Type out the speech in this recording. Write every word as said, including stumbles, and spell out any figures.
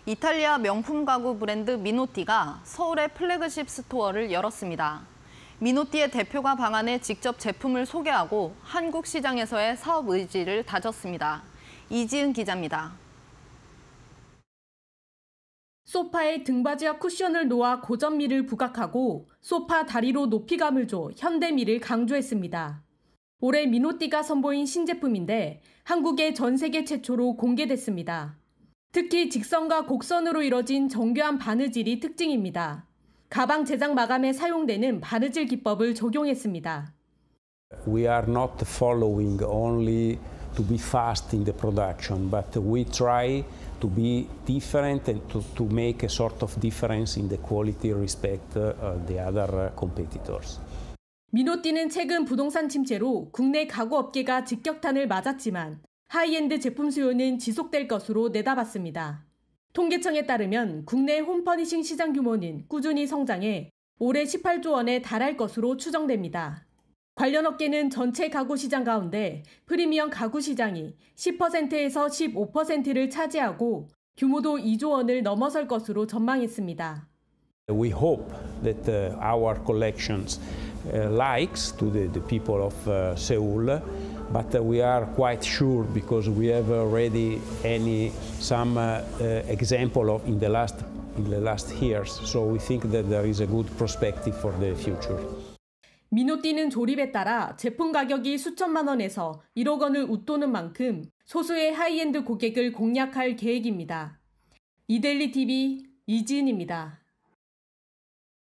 이탈리아 명품 가구 브랜드 미노띠가 서울의 플래그십 스토어를 열었습니다. 미노띠의 대표가 방안에 직접 제품을 소개하고 한국 시장에서의 사업 의지를 다졌습니다. 이지은 기자입니다. 소파에 등받이와 쿠션을 놓아 고전미를 부각하고 소파 다리로 높이감을 줘 현대미를 강조했습니다. 올해 미노띠가 선보인 신제품인데 한국에 전 세계 최초로 공개됐습니다. 특히 직선과 곡선으로 이뤄진 정교한 바느질이 특징입니다. 가방 제작 마감에 사용되는 바느질 기법을 적용했습니다. We are not following only to be fast in the production, but we try to be different and to, to make a sort of difference in the quality respect of the other competitors. 미노띠는 최근 부동산 침체로 국내 가구 업계가 직격탄을 맞았지만 하이엔드 제품 수요는 지속될 것으로 내다봤습니다. 통계청에 따르면 국내 홈퍼니싱 시장 규모는 꾸준히 성장해 올해 십팔조 원에 달할 것으로 추정됩니다. 관련 업계는 전체 가구 시장 가운데 프리미엄 가구 시장이 십 퍼센트에서 십오 퍼센트를 차지하고 규모도 이조 원을 넘어설 것으로 전망했습니다. We hope that uh, our collections uh, likes to the, the people of uh, Seoul, but uh, we are quite sure because we have already any some uh, uh, example of in the last in the last years. So we think that there is a good perspective for the future. 미노띠는 조립에 따라 제품 가격이 수천만 원에서 일억 원을 웃도는 만큼 소수의 하이엔드 고객을 공략할 계획입니다. 이데일리 티비 이지은입니다.